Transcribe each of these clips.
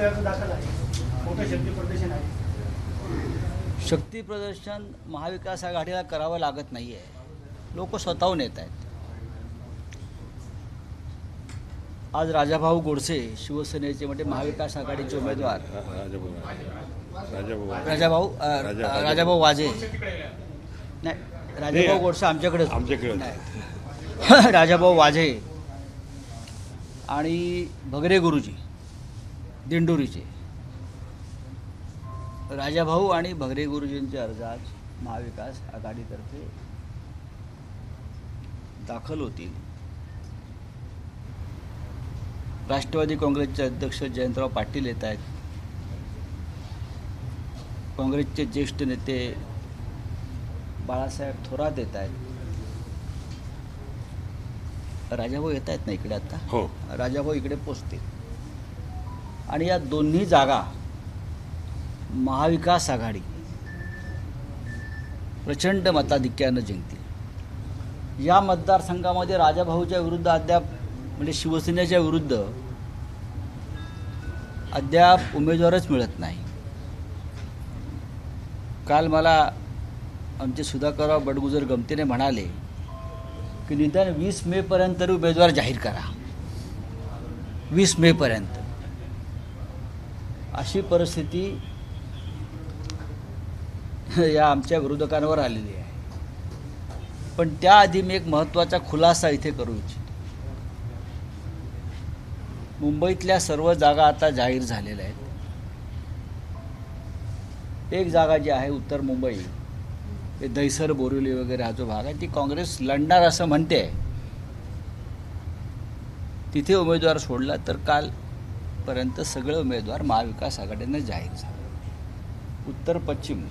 अर्ज दाखल आहे, मोठं शक्ती प्रदर्शन आहे. शक्ती प्रदर्शन महाविकास आघाडीला करावं लागत नाही आहे, लोक स्वतःहून येत आहेत. आज राजाभाऊ गोडसे शिवसेनेचे म्हणजे महाविकास आघाडीचे उमेदवार राजाभाऊ वाजे नाही, राजाभाऊ गोडसे आमच्याकडे राजाभाऊ वाजे आणि भगरे गुरुजी दिंडोरीचे राजाभाऊ आणि भगरे गुरुजींचे अर्ज आज महाविकास आघाडीतर्फे दाखल होतील. राष्ट्रवादी काँग्रेसचे अध्यक्ष जयंतराव पाटील येत आहेत, काँग्रेसचे ज्येष्ठ नेते बाळासाहेब थोरात येत आहेत. राजाभाऊ येत आहेत ना इकडे आता? हो, राजाभाऊ इकडे पोचतील आणि या दोन्ही जागा महाविकास आघाडी प्रचंड मताधिक्यानं जिंकतील. या मतदारसंघामध्ये राजाभाऊच्या विरुद्ध अद्याप म्हणजे शिवसेनेच्या विरुद्ध अद्याप उमेदवारच मिळत नाही. काल मला आमचे सुधाकरराव बडगुजर गमतीने म्हणाले की निदान 20 मेपर्यंत उमेदवार जाहीर करा, 20 मेपर्यंत. अशी परिस्थिती या आमच्या विरोधकांवर आलेली आहे. पण त्याआधी मी एक महत्त्वाचा खुलासा इथे करू इच्छितो. मुंबईतल्या सर्व जागा आता जाहीर झालेल्या आहेत. एक जागा जी आहे उत्तर मुंबई, हे दहिसर बोरिवली वगैरे हा जो भाग आहे, ती काँग्रेस लढणार असं म्हणते. तिथे उमेदवार सोडला तर कालपर्यंत सगळे उमेदवार महाविकास आघाडीनं जाहीर झाले. उत्तर पश्चिम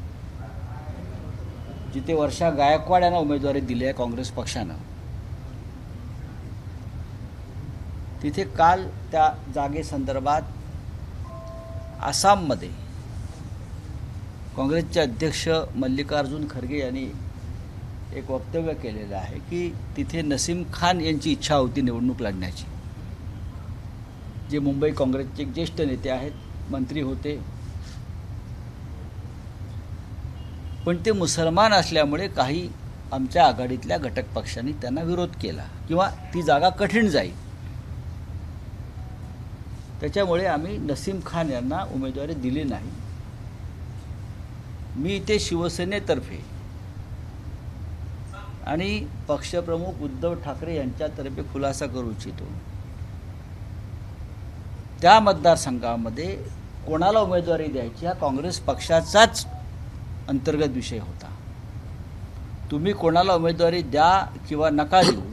जिथे वर्षा गायकवाड यांना उमेदवारी दिली आहे काँग्रेस पक्षानं, तिथे काल त्या जागेसंदर्भात आसाममध्ये काँग्रेसचे अध्यक्ष मल्लिकार्जुन खरगे यांनी एक वक्तव्य केलेलं आहे की तिथे नसीम खान यांची इच्छा होती निवडणूक लढण्याची, जे मुंबई काँग्रेसचे एक ज्येष्ठ नेते आहेत, मंत्री होते. पण ते मुसलमान असल्यामुळे काही आमच्या आघाडीतल्या घटक पक्षांनी त्यांना विरोध केला किंवा ती जागा कठीण जाईल. त्याच्यामुळे आम्ही नसीम खान यांना उमेदवारी दिली नाही. मी इथे शिवसेनेतर्फे आणि पक्षप्रमुख उद्धव ठाकरे यांच्यातर्फे खुलासा करू इच्छितो. त्या मतदारसंघामध्ये कोणाला उमेदवारी द्यायची हा काँग्रेस पक्षाचाच अंतर्गत विषय होता. तुम्ही कोणाला उमेदवारी द्या किंवा नका देऊ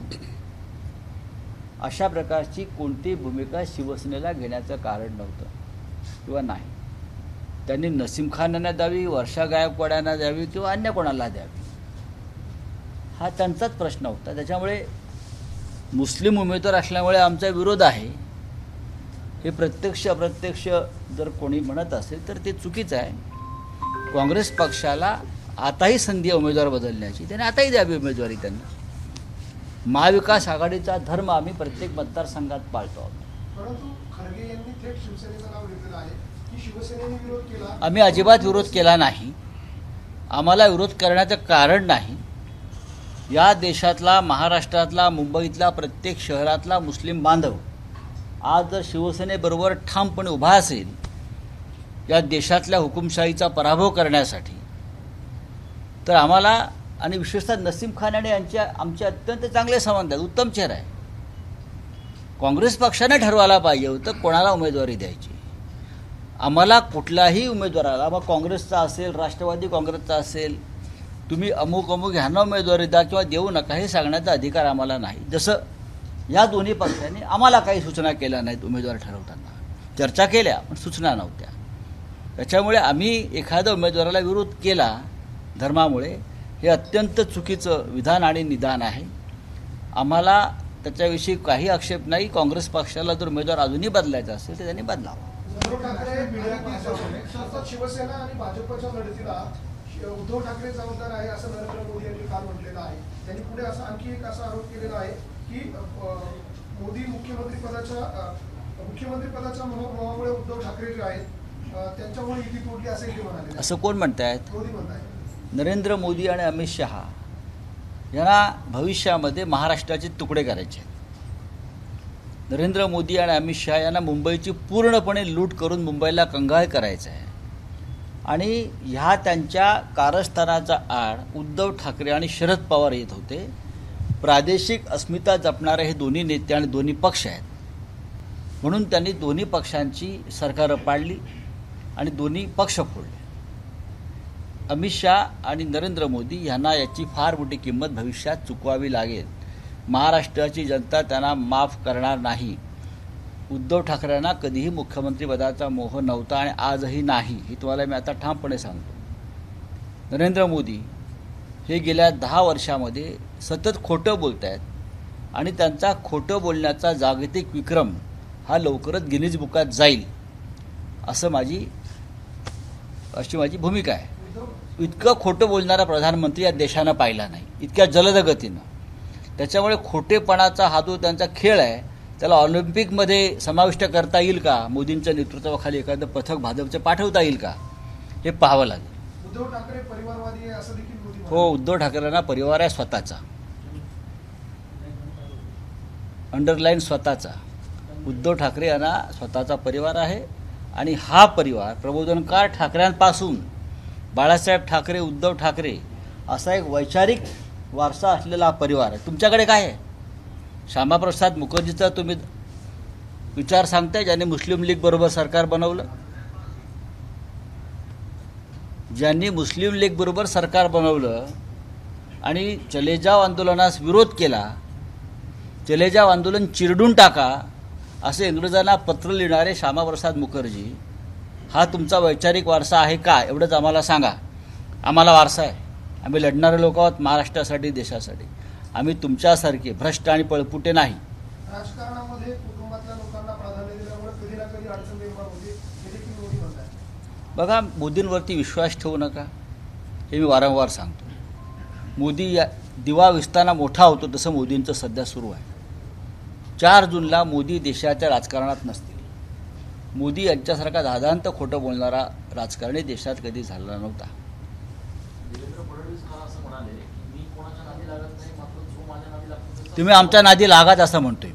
अशा प्रकारची कोणतीही भूमिका शिवसेनेला घेण्याचं कारण नव्हतं किंवा नाही. त्यांनी नसीम खान यांना द्यावी, वर्षा गायकवाड यांना द्यावी किंवा अन्य कोणाला द्यावी हा त्यांचाच प्रश्न होता. त्याच्यामुळे मुस्लिम उमेदवार असल्यामुळे आमचा विरोध आहे हे प्रत्यक्ष अप्रत्यक्ष जर कोणी म्हणत असेल तर ते चुकीचं आहे. काँग्रेस पक्षाला आताही संधी उमेदवार बदलण्याची, त्याने आताही द्यावी उमेदवारी त्यांना. महाविकास आघाडीचा धर्म आम्ही प्रत्येक मतदारसंघात पाळतो आहोत. परंतु खरगे यांनी थेट शिवसेनेचं नाव घेतलेलं आहे की शिवसेनेने विरोध केला. आम्ही अजिबात विरोध केला नाही. आम्हाला विरोध करण्याचं कारण नाही. या देशातला, महाराष्ट्रातला, मुंबईतला प्रत्येक शहरातला मुस्लिम बांधव आज जर शिवसेनेबरोबर ठामपणे उभा असेल या देशातल्या हुकुमशाहीचा पराभव करण्यासाठी, तर आम्हाला आणि विशेषतः नसीम खान आणि आमचे अत्यंत चांगले संबंध आहेत, उत्तम चेहरा आहे. काँग्रेस पक्षाने ठरवायला पाहिजे होतं कोणाला उमेदवारी द्यायची. आम्हाला कुठलाही उमेदवाराला, मग काँग्रेसचा असेल, राष्ट्रवादी काँग्रेसचा असेल, तुम्ही अमुक अमुक ह्यांना उमेदवारी द्या किंवा देऊ नका हे सांगण्याचा अधिकार आम्हाला नाही. जसं या दोन्ही पक्षांनी आम्हाला काही सूचना केल्या नाहीत उमेदवार ठरवताना. चर्चा केल्या पण सूचना नव्हत्या. त्याच्यामुळे आम्ही एखाद्या उमेदवाराला विरोध केला धर्मामुळे हे अत्यंत चुकीचं विधान आणि निदान आहे. आम्हाला त्याच्याविषयी काही आक्षेप नाही. काँग्रेस पक्षाला जर उमेदवार अजूनही बदलायचा असेल तर त्यांनी बदलावा. शिवसेना आणि भाजपच्या लढतीला उद्धव ठाकरे जबाबदार आहे असं नरेंद्र मोदी यांनी काल म्हटलेलं आहे. त्यांनी पुढे असा आणखी एक असा आरोप केलेला आहे की मोदी मुख्यमंत्री पदाच्या मोहामुळे उद्धव उद्धव ठाकरे जे आहेत त्यांच्यामुळे युती तोडली असेल ते म्हणाले. असं कोण म्हणतायत? मोदी म्हणतायत. नरेंद्र मोदी आणि अमित शहा यांना भविष्यामध्ये महाराष्ट्राचे तुकडे करायचे आहेत. नरेंद्र मोदी आणि अमित शहा यांना मुंबईची पूर्णपणे लूट करून मुंबईला कंगाळ करायचं आहे. आणि ह्या त्यांच्या कारस्थानाचा आड उद्धव ठाकरे आणि शरद पवार येत होते. प्रादेशिक अस्मिता जपणारे हे दोन्ही नेते आणि दोन्ही पक्ष आहेत, म्हणून त्यांनी दोन्ही पक्षांची सरकारं पाडली आणि दोन्ही पक्ष फोडले. अमित शहा आणि नरेंद्र मोदी यांना याची फार मोठी किंमत भविष्यात चुकवावी लागेल. महाराष्ट्राची जनता त्यांना माफ करणार नाही. उद्धव ठाकरेंना कधीही मुख्यमंत्रीपदाचा मोह नव्हता आणि आजही नाही, हे तुम्हाला मी आता ठामपणे सांगतो. नरेंद्र मोदी हे गेल्या 10 वर्षामध्ये सतत खोटं बोलत आहेत आणि त्यांचा खोटं बोलण्याचा जागतिक विक्रम हा लवकरच गिनीज बुकात जाईल अशी माझी भूमिका आहे. इतकं खोटं बोलणारा प्रधानमंत्री या देशानं पाहिला नाही इतक्या जलद गतीनं. त्याच्यामुळे खोटेपणाचा हा जो त्यांचा खेळ आहे त्याला ऑलिम्पिकमध्ये समाविष्ट करता येईल का, मोदींच्या नेतृत्वाखाली एखादं पथक भाजपचं पाठवता येईल का, हे पाहावं लागेल. उद्धव ठाकरे परिवारवादी आहे असं देखील मोदी हो, उद्धव ठाकरेंना परिवार आहे स्वतःचा, अंडरलाईन स्वतःचा. उद्धव ठाकरे यांना स्वतःचा परिवार आहे आणि हा परिवार प्रबोधनकार ठाकरेंपासून बाळासाहेब ठाकरे, उद्धव ठाकरे असा एक वैचारिक वारसा असलेला हा परिवार आहे. तुमच्याकडे काय आहे? श्यामाप्रसाद मुखर्जीचा तुम्ही विचार सांगताय, ज्यांनी मुस्लिम लीग बरोबर सरकार बनवलं, ज्यांनी मुस्लिम लीग बरोबर सरकार बनवलं आणि चले जाव आंदोलनास विरोध केला, चले जाव आंदोलन चिरडून टाका असे इंग्रजांना पत्र लिहिणारे श्यामाप्रसाद मुखर्जी, हा तुमचा वैचारिक वारसा आहे का? एवढंच आम्हाला सांगा. आम्हाला वारसा आहे, आम्ही लढणारे लोक आहोत महाराष्ट्रासाठी, देशासाठी. आम्ही तुमच्यासारखे भ्रष्ट आणि पळपुटे नाही. राजकारणामध्ये कुटुंबातल्या लोकांना प्राधान्य दिल्यामुळे कधी ना कधी अडचण निर्माण होते, हे देखील मोदी म्हणतात. बघा, मोदींवरती विश्वास ठेवू नका, हे मी वारंवार सांगतो. मोदी दिवा विस्ताना मोठा होतो तसं मोदींचं सध्या सुरू आहे. 4 जूनला मोदी देशाच्या राजकारणात नसतील. मोदी यांच्यासारखा दादांत खोटं बोलणारा राजकारणी देशात कधी झाला नव्हता. तुम्ही आमच्या नादी लागाच असं म्हणतोय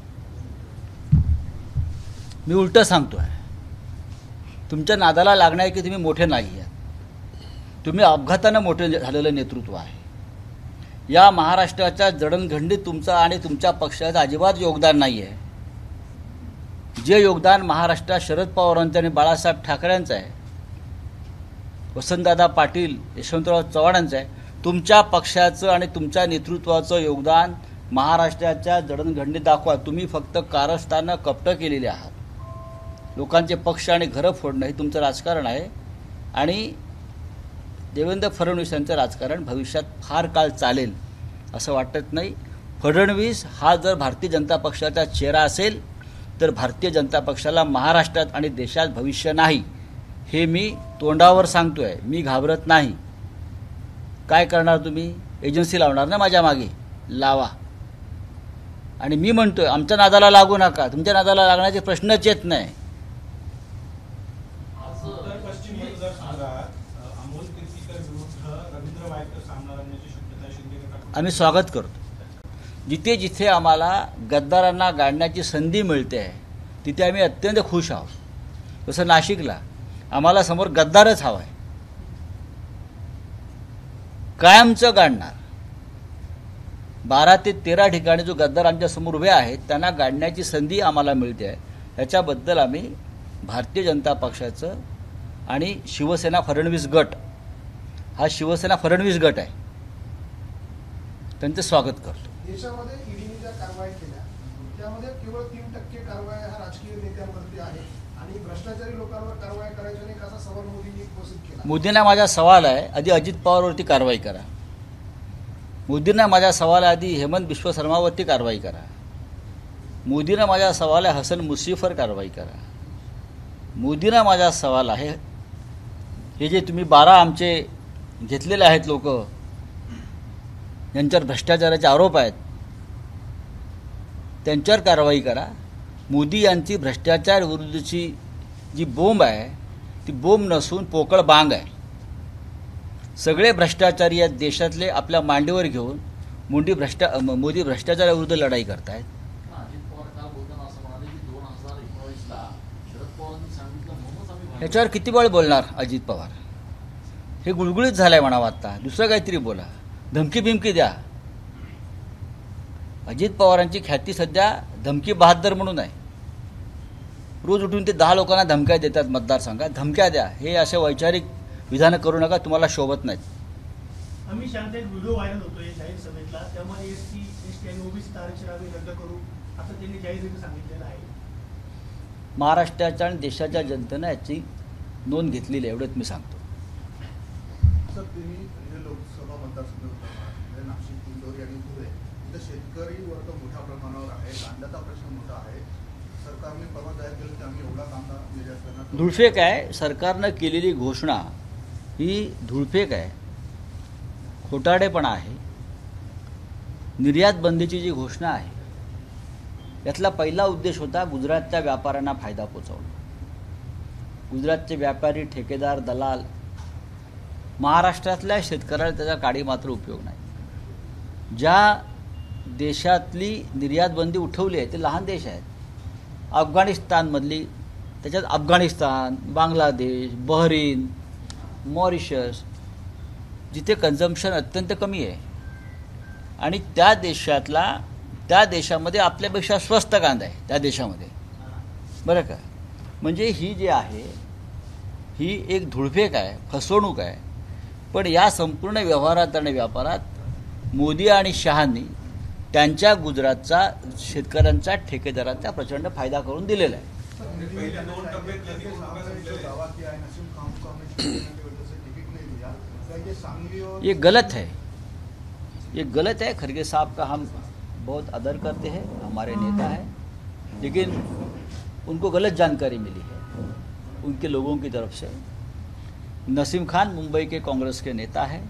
मी उलटं सांगतोय. तुमच्या नादाला लागणार की तुम्ही मोठे नाही आहात. तुम्ही अपघातानं मोठे झालेलं नेतृत्व आहे. या महाराष्ट्राच्या जडणघडणीत तुमचं आणि तुमच्या पक्षाचं अजिबात योगदान नाही आहे. जे योगदान महाराष्ट्रात शरद पवारांचं आणि बाळासाहेब ठाकरेंचं आहे, वसंतदादा पाटील, यशवंतराव चव्हाणांचं आहे. तुमच्या पक्षाचं आणि तुमच्या नेतृत्वाचं योगदान महाराष्ट्राच्या जडणघडणीत दाखवा. तुम्ही फक्त कारस्थानं कपटं केलेली आहात. लोकांचे पक्ष आणि घरं फोडणं हे तुमचं राजकारण आहे आणि देवेंद्र फडणवीस यांचं राजकारण भविष्यात फार काळ चालेल असं वाटत नाही. फडणवीस हा जर भारतीय जनता पक्षाचा चेहरा असेल तर भारतीय जनता पक्षाला महाराष्ट्रात आणि देशात भविष्य नाही, हे मी तोंडावर सांगतोय. मी घाबरत नाही. काय करणार तुम्ही? एजन्सी लावणार ना माझ्या मागे? लावा. आणि मी म्हणतोय आमच्या नादाला लागू नका. तुमच्या नादाला लागण्याचे प्रश्नच येत नाही. आम्ही स्वागत करतो. जिथे जिथे आम्हाला गद्दारांना गाडण्याची संधी मिळते तिथे आम्ही अत्यंत खुश आहोत. जसं नाशिकला आम्हाला समोर गद्दारच हवा आहे, कायमचं गाडणार. 12 ते 13 ठिकाणी जो गद्दार आमच्या समोर उभे आहेत त्यांना गाडण्याची संधी आम्हाला मिळते आहे. याच्याबद्दल आम्ही भारतीय जनता पक्षाचं आणि शिवसेना फडणवीस गट, हा शिवसेना फडणवीस गट आहे, त्यांचं स्वागत करतो. देशामध्ये ईडीने ज्या कारवाई केल्या त्यामध्ये केवळ 3% कारवाई हा राजकीय नेत्यांवरती आहे आणि भ्रष्टाचारी लोकांवर कारवाई करायची नाही असा सवाल मोदींनी उपस्थित केला. मोदींना माझा सवाल आहे, आधी अजित पवारवरती कारवाई करा. मोदींना माझा सवाल आहे, आधी हेमंत बिश्व शर्मावरती कारवाई करा. मोदींना माझा सवाल आहे, हसन मुश्रीफवर कारवाई करा. मोदींना माझा सवाल आहे, हे जे तुम्ही 12 आमचे घेतलेले आहेत लोक, यांच्यावर भ्रष्टाचाराचे आरोप आहेत, त्यांच्यावर कारवाई करा. मोदी यांची भ्रष्टाचार विरुद्धची जी बोंब आहे ती बोंब नसून पोकळ बांग आहे. सगळे भ्रष्टाचारी या देशातले आपल्या मांडीवर घेऊन मोदी भ्रष्टाचाराविरुद्ध लढाई करतायत. अजित पवार काल बोलताना असं म्हणाले की 2019ला शरद पवारांनी सांगितलं म्हणूनच आम्ही भाजप ह्याच्यावर किती वेळ बोलणार अजित पवार? हे गुळगुळीत झालंय म्हणावं. आता दुसरं काहीतरी बोला, धमकी बिमकी द्या. अजित पवारांची ख्याती सध्या धमकी बहादर म्हणून आहे. रोज उठून ते 10 लोकांना धमक्या देतात मतदारसंघात. धमक्या द्या, हे असे वैचारिक विधानं करू नका, तुम्हाला शोभत नाहीत. अमित शहाचा एक व्हिडिओ व्हायरल होतोय जाहीर सभेतला, त्यामध्ये एसटी आणि ओबीसी आरक्षण आम्ही रद्द करू असं त्यांनी जाहीर सांगितलेलं आहे. महाराष्ट्राच्या आणि देशाच्या जनतेनं याची नोंद घेतलेली आहे, एवढंच मी सांगतो. सर, तुम्ही हे लोकसभा मतदारसंघ होता नाशिक, इंदोर आणि धुळे, इथं शेतकरी वर्ग मोठ्या प्रमाणावर आहे, कांद्याचा प्रश्न मोठा आहे. सरकारने परवा जाहीर केलं की आम्ही एवढा कांदा निर्यात करणार. धुळफेक आहे. सरकारनं केलेली घोषणा ही धुळफेक आहे, खोटाडेपणा आहे. निर्यात बंदीची जी घोषणा आहे यातला पहिला उद्देश होता गुजरातच्या व्यापाऱ्यांना फायदा पोचवणं. गुजरातचे व्यापारी, ठेकेदार, दलाल, महाराष्ट्रातल्या शेतकऱ्याला त्याचा काडी मात्र उपयोग नाही. ज्या देशातली निर्यात बंदी उठवली आहे ते लहान देश आहेत. अफगाणिस्तानमधली, त्याच्यात अफगाणिस्तान, बांगलादेश, बहरीन, मॉरिशस, जिथे कन्झम्पशन अत्यंत कमी आहे आणि त्या देशामध्ये आपल्यापेक्षा स्वस्त कांदा आहे त्या देशामध्ये, बरं का. म्हणजे ही जी आहे ही एक धुळफेक आहे, फसवणूक आहे. पण या संपूर्ण व्यवहारात आणि व्यापारात मोदी आणि शहांनी त्यांच्या गुजरातचा शेतकऱ्यांचा, ठेकेदारांचा प्रचंड फायदा करून दिलेला आहे. पहिले 2 टप्पे दावा किया है नसीम खान को हमने टिकट की वजह से टिकट नहीं दिया. ये सांगली और ये गलत है, ये गलत है. खरगे साहब का हम बहुत आदर करते हैं, हमारे नेता हैं, लेकिन उनको गलत जानकारी मिली है उनके लोगों की तरफ से. नसीम खान मुंबई के कांग्रेस के नेता हैं,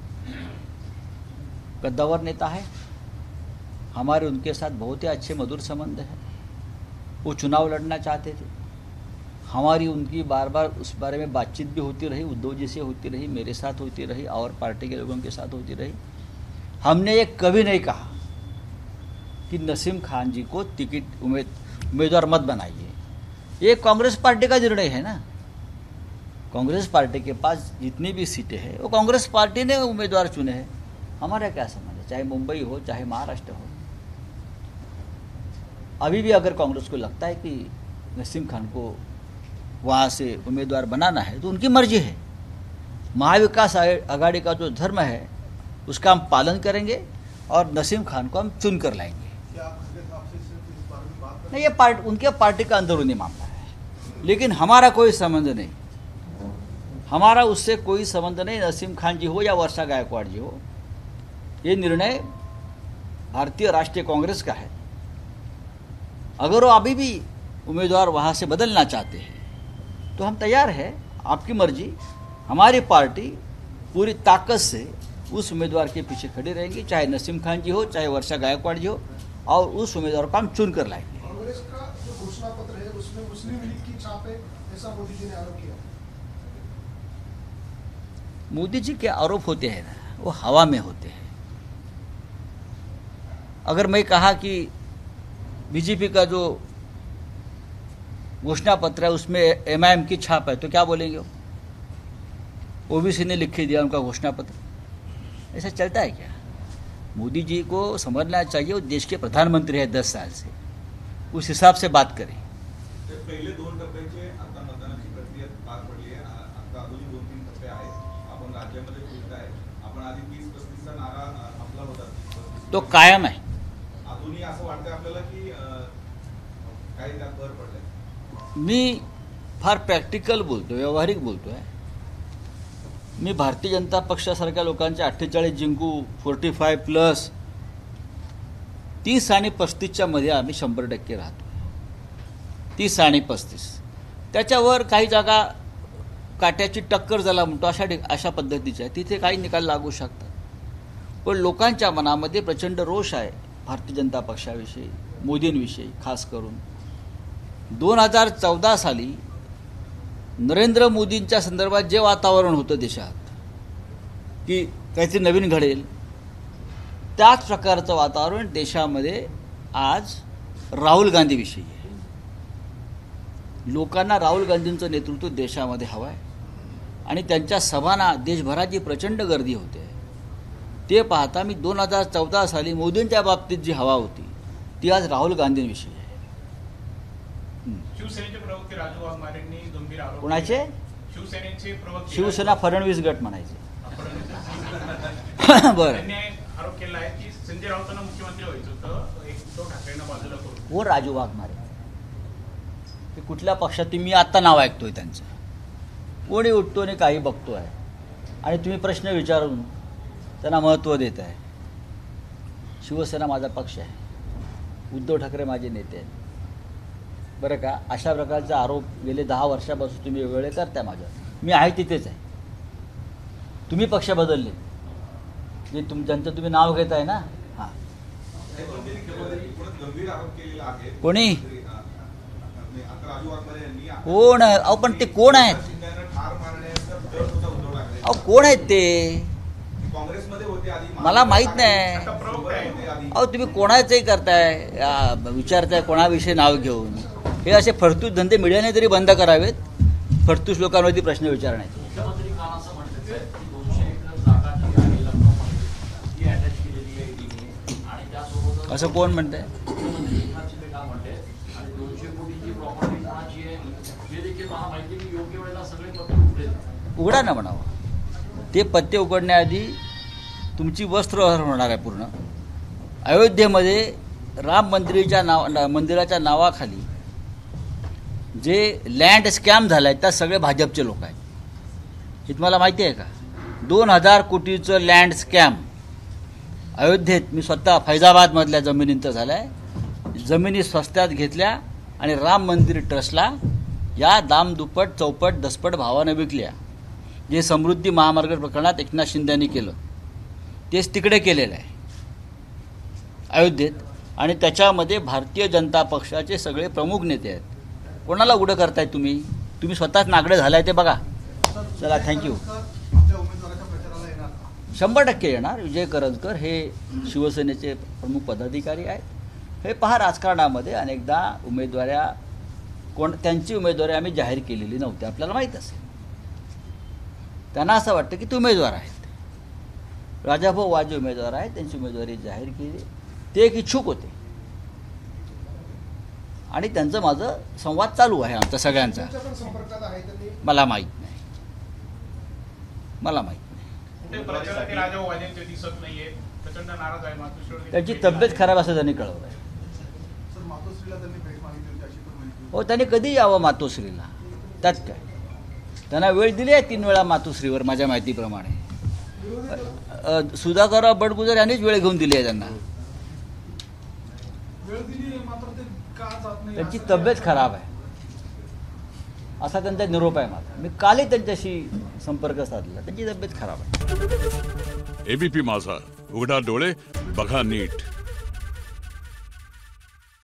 कद्दावर नेता है. हमारे उनके साथ बहुत ही अच्छे मधुर संबंध हैं. वो चुनाव लड़ना चाहते थे. हमारी उनकी बार बार उस बारे में बातचीत भी होती रही, उद्धव जी से होती रही, मेरे साथ होती रही और पार्टी के लोगों के साथ होती रही. हमने ये कभी नहीं कहा कि नसीम खान जी को टिकट उम्मीदवार मत बनाइए. ये कांग्रेस पार्टी का निर्णय है ना. कांग्रेस पार्टी के पास जितनी भी सीटें हैं वो कांग्रेस पार्टी ने उम्मीदवार चुने हैं. हमारा क्या समझ है, चाहे मुंबई हो चाहे महाराष्ट्र हो. अभी भी अगर कांग्रेस को लगता है कि नसीम खान को वहाँ से उम्मीदवार बनाना है तो उनकी मर्जी है. महाविकास आघाड़ी का जो धर्म है उसका हम पालन करेंगे और नसीम खान को हम चुन कर लाएंगे. क्या आप खड़गे साहब से सिर्फ इस बारे में बात नहीं, ये उनके पार्टी का अंदरूनी मामला है, लेकिन हमारा कोई संबंध नहीं. हमारा उससे कोई संबंध नहीं. नसीम खान जी हो या वर्षा गायकवाड़ जी हो, ये निर्णय भारतीय राष्ट्रीय कांग्रेस का है. अगर वो अभी भी उम्मीदवार वहाँ से बदलना चाहते हैं तो हम तैयार हैं. आपकी मर्जी. हमारी पार्टी पूरी ताकत से उस उम्मीदवार के पीछे खड़ी रहेगी, चाहे नसीम खान जी हो चाहे वर्षा गायकवाड़ जी हो, और उस उम्मीदवार को हम चुन कर लाएंगे. कांग्रेस का जो घोषणा पत्र है उसमें मुस्लिम लीग की छाप है, ऐसा मोदी जी ने आरोप किया. मोदी जी के आरोप होते हैं ना, वो हवा में होते हैं. अगर मैं कहा कि बीजेपी का जो घोषणा पत्र है उसमें एमआईएम की छाप है तो क्या बोलेंगे? ओबीसी ने लिख दिया उनका घोषणा पत्र. ऐसा चलता है क्या? मोदी जी को समझना चाहिए, वो देश के प्रधानमंत्री है 10 साल से, उस हिसाब से बात करें. पहिले 2 टप्प्याचे आता मतदानाची प्रक्रिया पार पडली आहे. आता अजूनही 2-3 टप्पे आहेत. आपण राज्यामध्ये फिरताय. आपण आधी 30-35 चा नारा आपला होता. तो कायम आहे. अजूनही असं वाटतंय आपल्याला की काही त्यात भर पडलाय. मी फार प्रॅक्टिकल बोलतो, व्यावहारिक बोलतो आहे. मी भारतीय जनता पक्षासारख्या लोकांचे 48 जिंकू, 45+, 30 आणि 35च्या मध्ये आम्ही 100% राहतो. 30 आणि 35 त्याच्यावर काही जागा काट्याची टक्कर झाला म्हणतो अशा पद्धतीच्या आहे. तिथे काही निकाल लागू शकतात. पण लोकांच्या मनामध्ये प्रचंड रोष आहे भारतीय जनता पक्षाविषयी, मोदींविषयी खास करून. 2014 साली नरेंद्र मोदींच्या संदर्भात जे वातावरण होतं देशात की काहीतरी नवीन घडेल, त्याच प्रकारचं वातावरण देशामध्ये आज राहुल गांधीविषयी आहे. लोकांना राहुल गांधींचं नेतृत्व देशामध्ये हवं आहे आणि त्यांच्या सभांना देशभराची प्रचंड गर्दी होते. ते पाहता मी 2014 साली मोदींच्या बाबतीत जी हवा होती ती आज राहुल गांधींविषयी आहे. शिवसेनेचे प्रवक्ते राजू वाघमारेंनी गंभीर आरोप कोणाचे? शिवसेनेचे प्रवक्ते शिवसेना फडणवीस गट म्हणायचे. फडणवीस बरं, त्यांनी आरोप केला आहे की संजय राऊतांना मुख्यमंत्री व्हायचं होतं, एक उद्धव ठाकरेंना बाजूला करून. हो, राजू वाघमारे ते कुठल्या पक्षात? मी आत्ता नाव ऐकतोय त्यांचं. कोणी उठतो आणि काही बघतो आहे आणि तुम्ही प्रश्न विचारून त्यांना महत्त्व देत आहे. शिवसेना माझा पक्ष आहे, उद्धव ठाकरे माझे नेते आहेत. बरं का, अशा प्रकारचे आरोप गेले 10 वर्षापासून तुम्ही वेगवेगळे करताय माझ्यावर. मी आहे तिथेच आहे. तुम्ही पक्ष बदलले जे ज्यांचं तुम्ही नाव घेत आहे ना. हां, गंभीर आरोप केलेला आहे. कोणी? आता राजू वाघमारे यांनी कोण? अहो पण ते कोण आहेत? शिंदेना ठार मारण्याचा प्रयत्न होता उद्धव ठाकरे. अहो कोण आहेत ते? काँग्रेसमध्ये होते आधी. मला माहित नाही. आता प्रवक्ते आहे. होते आधी. अहो तुम्ही कोणाचंही करताय, विचारताय कोणाविषयी नाव घेऊन. हे असे फडतूस धंदे मीडियाने तरी बंद करावेत, फडतूस लोकांवरती प्रश्न विचारण्याचे. मुख्यमंत्री काल असं म्हणतात की 200 एकर जागा जी आहे लखनौमध्ये ती अटॅच केलेली आहे ईडीने आणि त्यासोबत असं कोण म्हणतंय? मुख्यमंत्री एकनाथ शिंदे काल म्हणते आणि 200 कोटीची प्रॉपर्टी कोणाची आहे हे देखील मला माहिती आहे की योग्य वेळेला सगळे पत्ते उघडेल. उघडा ना म्हणावं. ते पत्ते उघडण्याआधी तुमची वस्त्रहरण होणार आहे पूर्ण. अयोध्येमध्ये राम मंदिराच्या नावाखाली जे लँड स्कॅम झालं आहे त्या सगळे भाजपचे लोक आहेत. हे तुम्हाला माहिती आहे का? 2000 कोटीचं लँड स्कॅम अयोध्येत, मी स्वतः फैजाबादमधल्या जमिनींचं झालं आहे. जमिनी स्वस्तात घेतल्या आणि राम मंदिर ट्रस्टला या दामदुप्पट चौपट दसपट भावानं विकल्या. जे समृद्धी महामार्ग प्रकरणात एकनाथ शिंदेंनी केलं तेच तिकडे केलेलं आहे अयोध्येत. आणि त्याच्यामध्ये भारतीय जनता पक्षाचे सगळे प्रमुख नेते आहेत. कोणाला उघडं करताय तुम्ही? तुम्ही स्वतःच नागडे झालाय ते बघा. चला, थँक्यू. आपल्या उमेदवाराच्या प्रचाराला येणार का? 100% येणार. विजय करंजकर हे शिवसेनेचे प्रमुख पदाधिकारी आहेत. हे पहा, राजकारणामध्ये अनेकदा त्यांची उमेदवारी आम्ही जाहीर केलेली नव्हती, आपल्याला माहीत असेल. त्यांना असं वाटतं की ते उमेदवार आहेत. राजाभाऊ वाजे उमेदवार आहेत, त्यांची उमेदवारी जाहीर केली. ते एक इच्छुक होते आणि त्यांचं माझं संवाद चालू आहे आमचा सगळ्यांचा. तुमच्या पण संपर्कात आहे त्यांनी? मला माहीत नाही. ते प्रचारात राजा वाजेंचे दिसत नाहीये, प्रचंड नाराज आहे. मातोश्रीवर त्यांची तब्येत खराब असं त्यांनी कळवलं आहे. सर, मातोश्रीला त्यांनी भेट मागितली होती अशी पण माहिती. हो, त्यांनी कधी यावं मातोश्रीला, त्यात काय. त्यांना वेळ दिली आहे 3 वेळा मातोश्रीवर माझ्या माहितीप्रमाणे. सुधाकरराव बडगुजर यांनीच वेळ घेऊन दिली आहे त्यांना. वेळ दिली मात्र ते का जात नाही? त्यांची तब्येत खराब आहे असा त्यांचा निरोप आहे माझा. मी कालही त्यांच्याशी संपर्क साधला. त्यांची तब्येत खराब आहे. एबीपी माझा, उघडा डोळे बघा नीट.